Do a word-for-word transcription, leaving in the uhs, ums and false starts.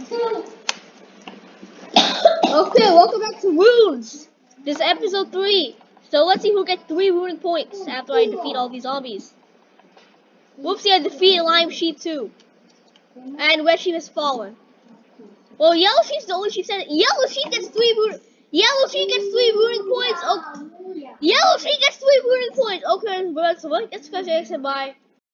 Okay, welcome back to Runes. This is episode three. So let's see who gets three rune points after I defeat all these zombies. Whoopsie, I defeated Lime Sheep too. And Red Sheep has fallen. Well, Yellow Sheep's the only sheep said Yellow Sheep gets three rune. Yellow Sheep gets three rune points. Oh, Yellow Sheep gets three rune points. Okay, but so what? That's because I said bye.